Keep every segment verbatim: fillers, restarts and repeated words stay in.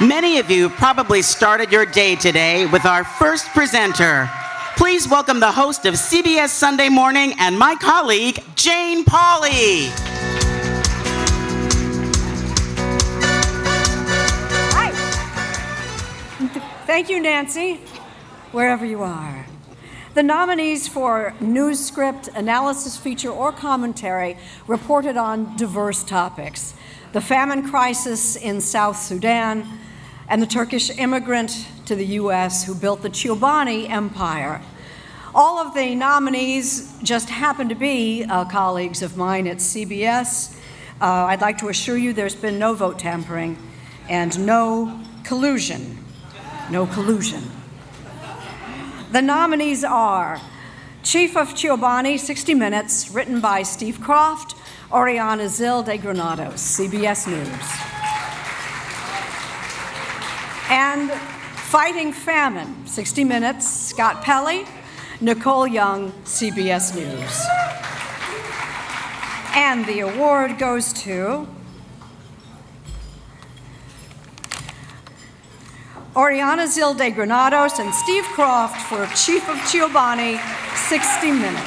Many of you probably started your day today with our first presenter. Please welcome the host of C B S Sunday Morning and my colleague, Jane Pauley. Hi. Thank you, Nancy, wherever you are. The nominees for news script, analysis feature, or commentary reported on diverse topics: the famine crisis in South Sudan, and the Turkish immigrant to the U S who built the Chobani Empire. All of the nominees just happen to be uh, colleagues of mine at C B S. Uh, I'd like to assure you there's been no vote tampering and no collusion. No collusion. The nominees are Chief of Chobani, sixty minutes, written by Steve Kroft, Oriana Zil de Granados, C B S News. And Fighting Famine, sixty minutes, Scott Pelley, Nicole Young, C B S News. And the award goes to Oriana Zil de Granados and Steve Kroft for Chief of Chobani, sixty minutes.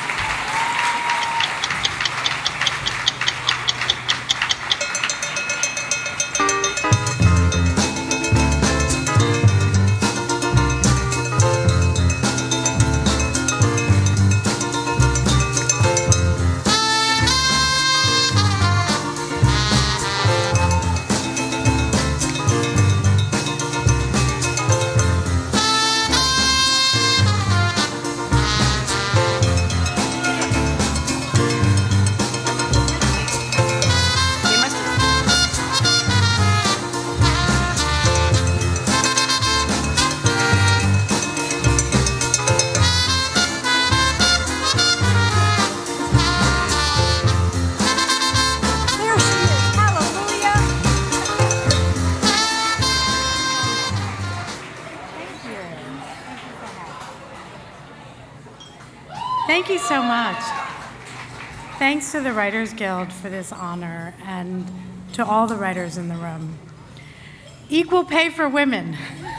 Thank you so much. Thanks to the Writers Guild for this honor and to all the writers in the room. Equal pay for women.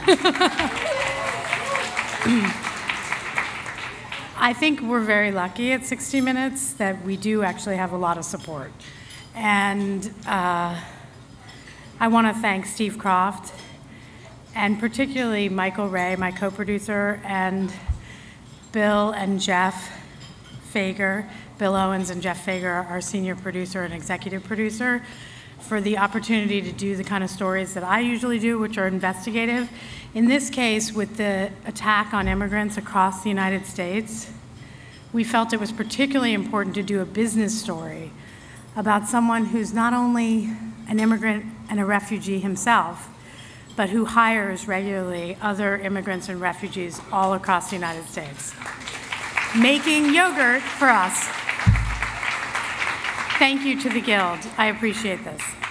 I think we're very lucky at sixty minutes that we do actually have a lot of support. And uh, I want to thank Steve Kroft and particularly Michael Ray, my co-producer, and Bill and Jeff Fager, Bill Owens and Jeff Fager, our senior producer and executive producer, for the opportunity to do the kind of stories that I usually do, which are investigative. In this case, with the attack on immigrants across the United States, we felt it was particularly important to do a business story about someone who's not only an immigrant and a refugee himself, but who hires regularly other immigrants and refugees all across the United States, making yogurt for us. Thank you to the Guild. I appreciate this.